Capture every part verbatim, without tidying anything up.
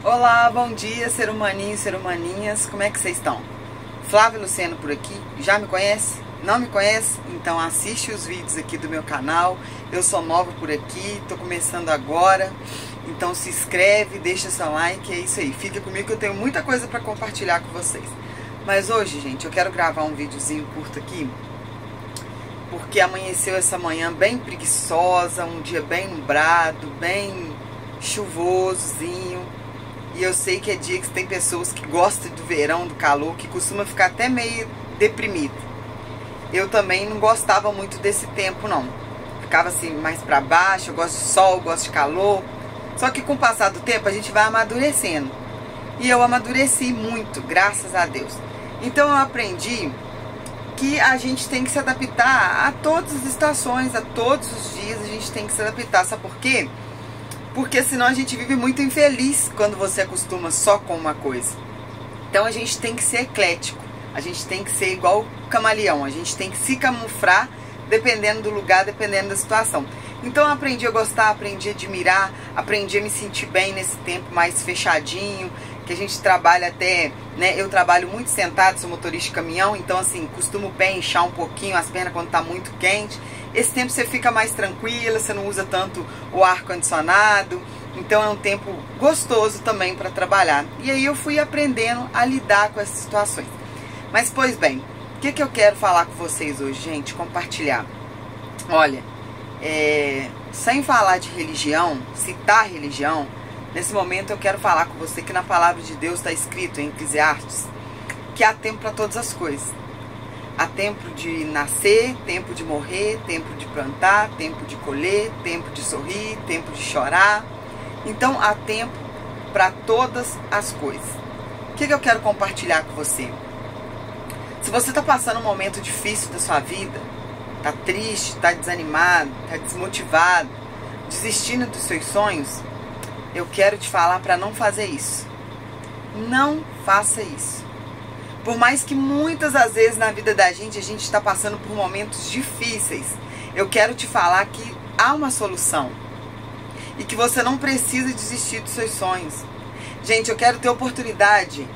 Olá, bom dia, ser humaninho, ser humaninhas, como é que vocês estão? Flávia Luceno por aqui, já me conhece? Não me conhece? Então assiste os vídeos aqui do meu canal, eu sou nova por aqui, tô começando agora, então se inscreve, deixa seu like, é isso aí, fica comigo que eu tenho muita coisa para compartilhar com vocês. Mas hoje, gente, eu quero gravar um videozinho curto aqui, porque amanheceu essa manhã bem preguiçosa, um dia bem nublado, bem chuvosozinho. E eu sei que é dia que tem pessoas que gostam do verão, do calor, que costuma ficar até meio deprimido. Eu também não gostava muito desse tempo, não. Ficava assim mais pra baixo, eu gosto de sol, eu gosto de calor. Só que com o passar do tempo a gente vai amadurecendo. E eu amadureci muito, graças a Deus. Então eu aprendi que a gente tem que se adaptar a todas as estações, a todos os dias a gente tem que se adaptar. Sabe por quê? Porque senão a gente vive muito infeliz quando você acostuma só com uma coisa. Então a gente tem que ser eclético, a gente tem que ser igual o camaleão, a gente tem que se camuflar dependendo do lugar, dependendo da situação. Então eu aprendi a gostar, aprendi a admirar, aprendi a me sentir bem nesse tempo mais fechadinho, que a gente trabalha até, né, eu trabalho muito sentado, sou motorista de caminhão, então assim, costumo o pé inchar um pouquinho, as pernas quando tá muito quente. Esse tempo você fica mais tranquila, você não usa tanto o ar-condicionado, então é um tempo gostoso também para trabalhar. E aí eu fui aprendendo a lidar com essas situações. Mas, pois bem, o que, que eu quero falar com vocês hoje, gente? Compartilhar. Olha, é, sem falar de religião, citar religião, nesse momento eu quero falar com você que na palavra de Deus está escrito em Eclesiastes que há tempo para todas as coisas. Há tempo de nascer, tempo de morrer, tempo de plantar, tempo de colher, tempo de sorrir, tempo de chorar. Então há tempo para todas as coisas. O que, que eu quero compartilhar com você? Se você está passando um momento difícil da sua vida, está triste, está desanimado, está desmotivado, desistindo dos seus sonhos, eu quero te falar para não fazer isso. Não faça isso. Por mais que muitas das vezes na vida da gente, a gente está passando por momentos difíceis, eu quero te falar que há uma solução. E que você não precisa desistir dos seus sonhos. Gente, eu quero ter a oportunidade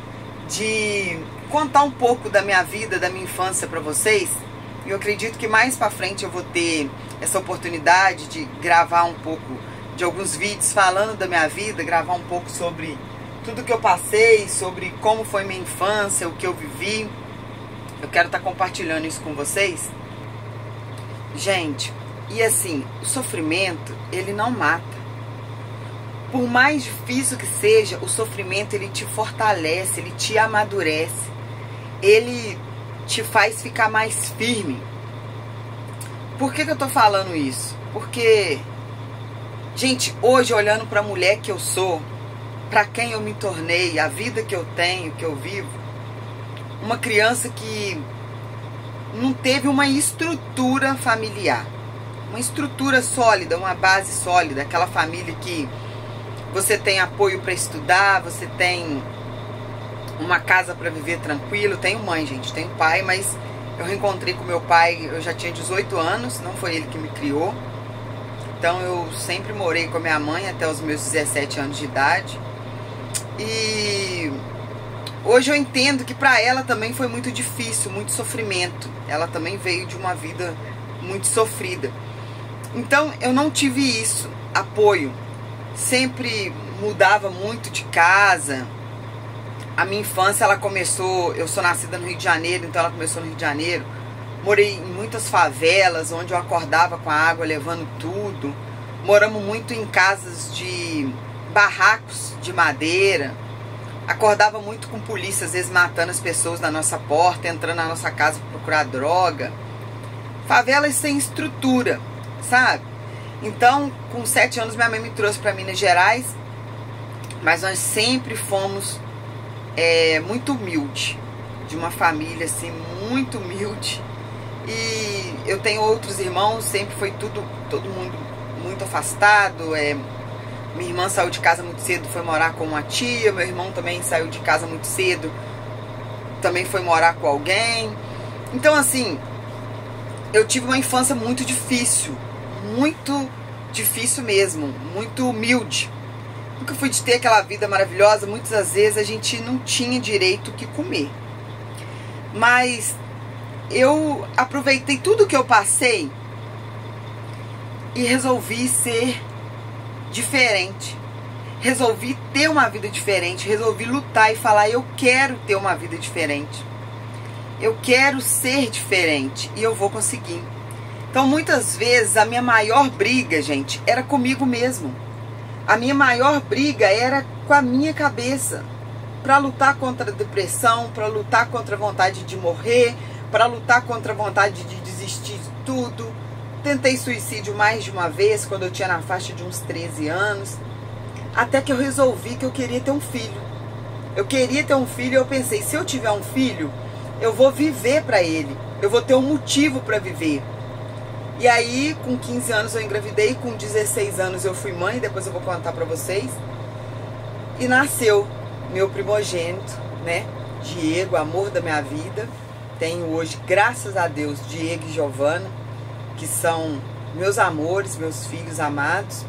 de contar um pouco da minha vida, da minha infância para vocês. E eu acredito que mais para frente eu vou ter essa oportunidade de gravar um pouco de alguns vídeos falando da minha vida, gravar um pouco sobre tudo que eu passei, sobre como foi minha infância, o que eu vivi. Eu quero estar compartilhando isso com vocês. Gente, e assim, o sofrimento, ele não mata. Por mais difícil que seja, o sofrimento, ele te fortalece, ele te amadurece. Ele te faz ficar mais firme. Por que que eu tô falando isso? Porque, gente, hoje olhando para a mulher que eu sou, para quem eu me tornei, a vida que eu tenho, que eu vivo, uma criança que não teve uma estrutura familiar, uma estrutura sólida, uma base sólida, aquela família que você tem apoio para estudar, você tem uma casa para viver tranquilo. Tenho mãe, gente, tenho pai, mas eu reencontrei com meu pai, eu já tinha dezoito anos, não foi ele que me criou. Então eu sempre morei com a minha mãe até os meus dezessete anos de idade. E hoje eu entendo que para ela também foi muito difícil, muito sofrimento. Ela também veio de uma vida muito sofrida. Então eu não tive isso, apoio. Sempre mudava muito de casa. A minha infância, ela começou, eu sou nascida no Rio de Janeiro, então ela começou no Rio de Janeiro. Morei em muitas favelas, onde eu acordava com a água levando tudo. Moramos muito em casas de barracos de madeira. Acordava muito com polícia, às vezes matando as pessoas na nossa porta, entrando na nossa casa para procurar droga. Favelas sem estrutura, sabe? Então, com sete anos, minha mãe me trouxe para Minas Gerais, mas nós sempre fomos é, muito humilde, de uma família assim, muito humilde. E eu tenho outros irmãos, sempre foi tudo, todo mundo muito afastado. É, minha irmã saiu de casa muito cedo, foi morar com uma tia. Meu irmão também saiu de casa muito cedo, também foi morar com alguém. Então assim, eu tive uma infância muito difícil, muito difícil mesmo, muito humilde. nunca fui de ter aquela vida maravilhosa. Muitas das vezes a gente não tinha direito o que comer. Mas eu aproveitei tudo que eu passei e resolvi ser diferente. Resolvi ter uma vida diferente. Resolvi lutar e falar: eu quero ter uma vida diferente. Eu quero ser diferente e eu vou conseguir. Então, muitas vezes, a minha maior briga, gente, era comigo mesmo. A minha maior briga era com a minha cabeça. Para lutar contra a depressão, para lutar contra a vontade de morrer, para lutar contra a vontade de desistir de tudo. Tentei suicídio mais de uma vez, quando eu tinha na faixa de uns treze anos. Até que eu resolvi que eu queria ter um filho. Eu queria ter um filho e eu pensei: se eu tiver um filho, eu vou viver para ele. Eu vou ter um motivo para viver. E aí, com quinze anos eu engravidei, com dezesseis anos eu fui mãe, depois eu vou contar para vocês. E nasceu meu primogênito, né? Diego, amor da minha vida. Tenho hoje, graças a Deus, Diego e Giovana, que são meus amores, meus filhos amados.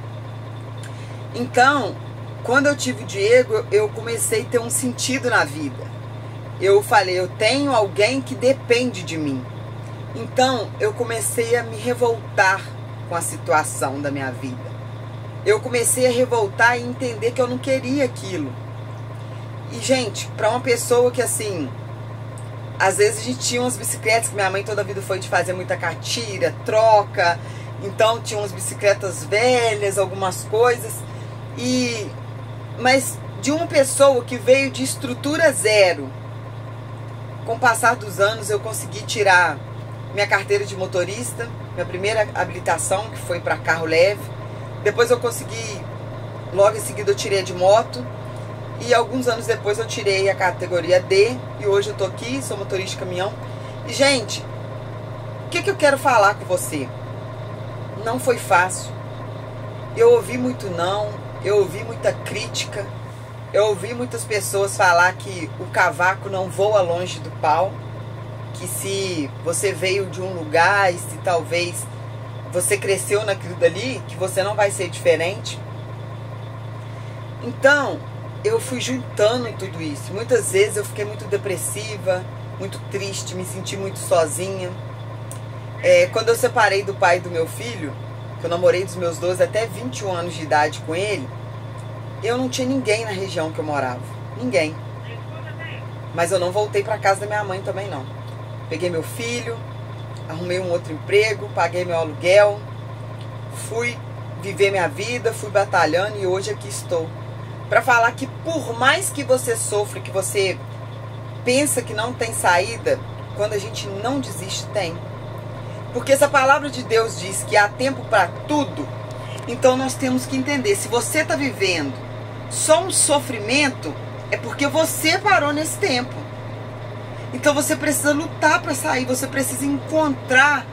Então, quando eu tive o Diego, eu comecei a ter um sentido na vida. Eu falei: eu tenho alguém que depende de mim. Então, eu comecei a me revoltar com a situação da minha vida. Eu comecei a revoltar e entender que eu não queria aquilo. E, gente, para uma pessoa que, assim, às vezes a gente tinha umas bicicletas, que minha mãe toda a vida foi de fazer muita catira, troca. Então, tinha umas bicicletas velhas, algumas coisas. E, mas de uma pessoa que veio de estrutura zero, com o passar dos anos eu consegui tirar minha carteira de motorista, minha primeira habilitação, que foi para carro leve. Depois eu consegui, logo em seguida eu tirei de moto. E alguns anos depois eu tirei a categoria D. E hoje eu tô aqui, sou motorista de caminhão. E, gente, o que, que eu quero falar com você? Não foi fácil. Eu ouvi muito não, eu ouvi muita crítica. Eu ouvi muitas pessoas falar que o cavaco não voa longe do pau. Que se você veio de um lugar e se talvez você cresceu naquilo dali, que você não vai ser diferente. Então, eu fui juntando tudo isso. Muitas vezes eu fiquei muito depressiva, muito triste, me senti muito sozinha. É, quando eu separei do pai do meu filho, que eu namorei dos meus doze até vinte e um anos de idade com ele, eu não tinha ninguém na região que eu morava. Ninguém. Mas eu não voltei para casa da minha mãe também, não. Peguei meu filho, arrumei um outro emprego, paguei meu aluguel, fui viver minha vida, fui batalhando e hoje aqui estou. Para falar que por mais que você sofra, que você pensa que não tem saída, quando a gente não desiste, tem. Porque essa palavra de Deus diz que há tempo para tudo, então nós temos que entender, se você está vivendo só um sofrimento, é porque você parou nesse tempo. Então você precisa lutar para sair, você precisa encontrar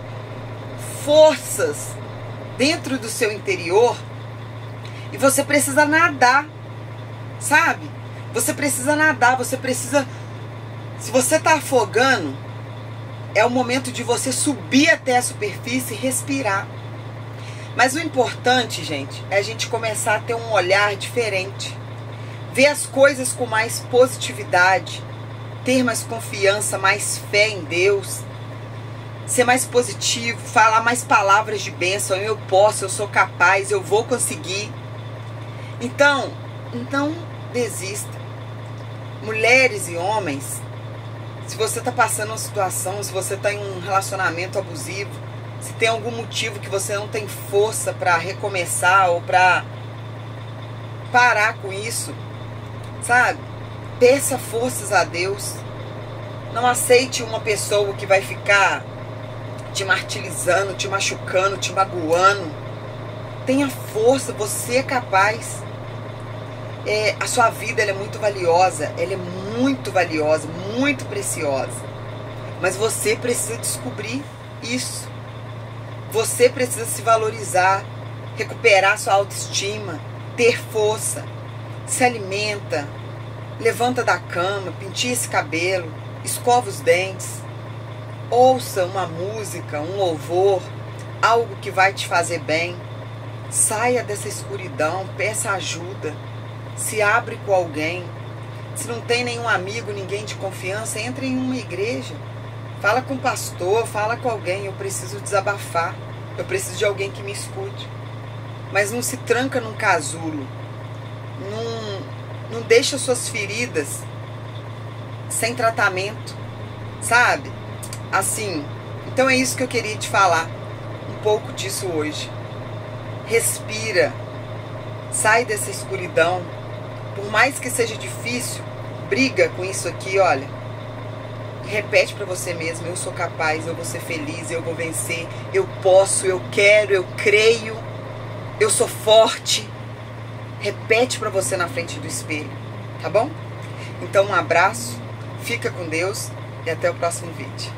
forças dentro do seu interior e você precisa nadar, sabe? Você precisa nadar, você precisa... Se você está afogando, é o momento de você subir até a superfície e respirar. Mas o importante, gente, é a gente começar a ter um olhar diferente. Ver as coisas com mais positividade. Ter mais confiança, mais fé em Deus. Ser mais positivo, falar mais palavras de bênção. Eu posso, eu sou capaz, eu vou conseguir. Então, não desista. Mulheres e homens, se você está passando uma situação, se você está em um relacionamento abusivo, se tem algum motivo que você não tem força para recomeçar ou para parar com isso, sabe? Peça forças a Deus. Não aceite uma pessoa que vai ficar te martirizando, te machucando, te magoando. Tenha força, você é capaz. É, a sua vida ela é muito valiosa, ela é muito valiosa, muito preciosa. Mas você precisa descobrir isso. Você precisa se valorizar, recuperar sua autoestima, ter força. Se alimenta, levanta da cama, penteia esse cabelo, escova os dentes, ouça uma música, um louvor, algo que vai te fazer bem. Saia dessa escuridão, peça ajuda. se abre com alguém. Se não tem nenhum amigo, ninguém de confiança, entra em uma igreja. Fala com o pastor, fala com alguém. Eu preciso desabafar. Eu preciso de alguém que me escute. Mas não se tranca num casulo. Não, não deixa suas feridas sem tratamento, sabe? Assim, então é isso que eu queria te falar. Um pouco disso hoje. Respira. Sai dessa escuridão. Por mais que seja difícil, briga com isso aqui, olha. Repete para você mesmo, eu sou capaz, eu vou ser feliz, eu vou vencer, eu posso, eu quero, eu creio, eu sou forte. Repete para você na frente do espelho, tá bom? Então um abraço, fica com Deus e até o próximo vídeo.